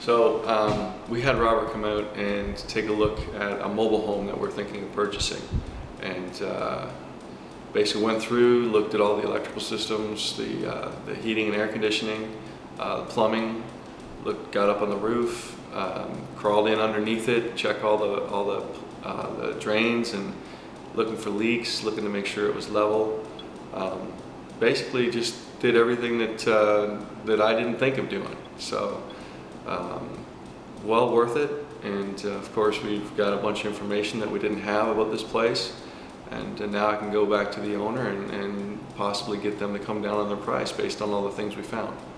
We had Robert come out and take a look at a mobile home that we're thinking of purchasing, and basically went through, looked at all the electrical systems, the heating and air conditioning, the plumbing, got up on the roof, crawled in underneath it, checked all the drains, and looking for leaks, looking to make sure it was level. Basically just did everything that I didn't think of doing. So well worth it, and of course we've got a bunch of information that we didn't have about this place, and now I can go back to the owner and possibly get them to come down on their price based on all the things we found.